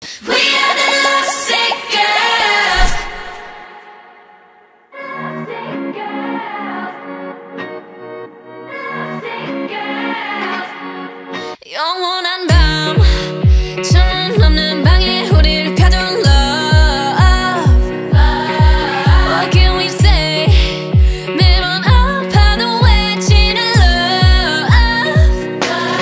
We are the lovesick girls. 영원한 밤 창문 없는 방에 우리를 가둔 love. What can we say? 매번 아파도 외치는 love.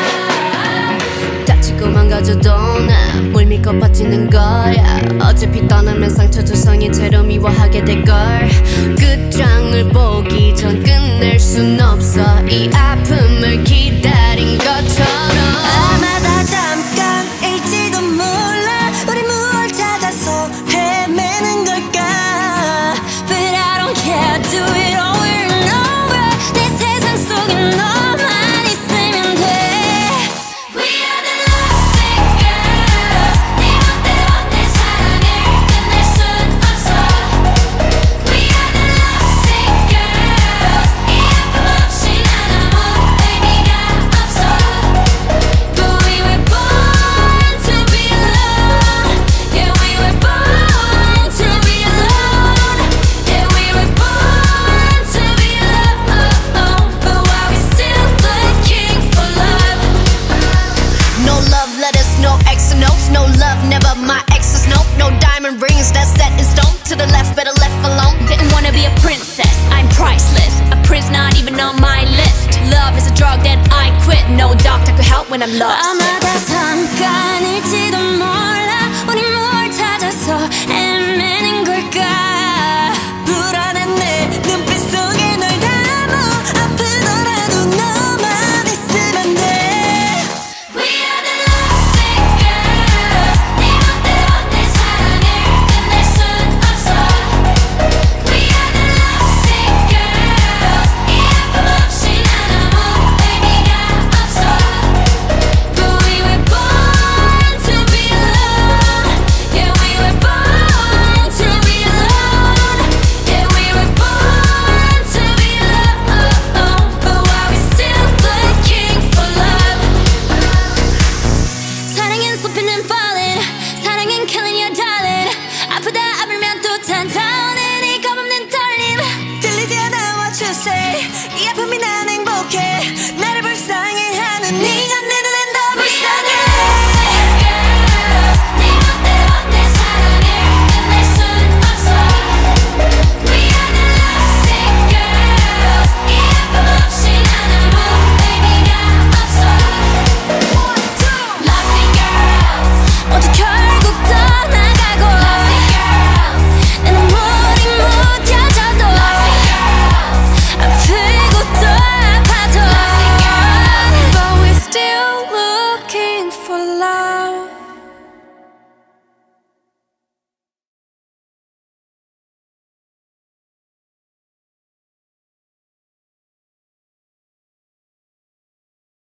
다치고 망가져도 난 물 믿고 버티는 거야. 어차피 떠나면 상처 조성인 채로 미워하게 될걸. 끝장을 보기 전 끝낼 순 없어. 이 아픔을 기다린 것처럼. 아마 다 잠깐일지도 몰라. 우리 무얼 찾아서 헤매는 걸까. But I don't care, do it over and over. 내 세상 속에 너만 있으면 돼. We are the lovesick girls. 네 멋대로 내 사랑을 끝낼 순 없어. We are the lovesick girls. 이 아픔 없이 난 아무 의미가 없어. But we were born to be alone. Yeah, we were born to be alone. Yeah, we were born to be alone. But why we still looking for love? No love letters, no extra notes. No love, never my exes, nope. No diamond rings, that's set in stone. To the left, better left alone. Didn't wanna be a princess, I'm priceless. A prince not even on my list. Love is a drug that I quit. No doctor could help when I'm lost.